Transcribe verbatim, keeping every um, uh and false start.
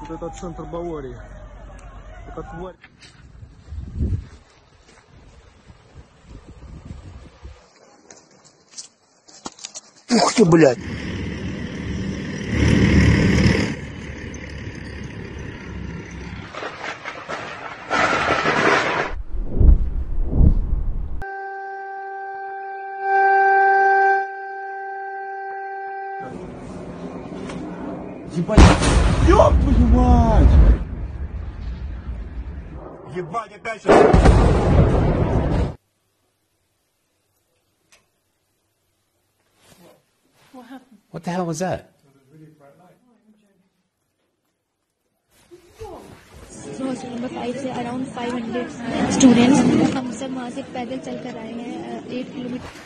Вот это центр Баварии. Это тварь. Ух ты, блядь! Ебать! Ёб твою мать! Ебать, опять сейчас! What the hell was that? Hostel number five से around five hundred students हम सब वहाँ से पैदल चल कर आए हैं एट किलोमीटर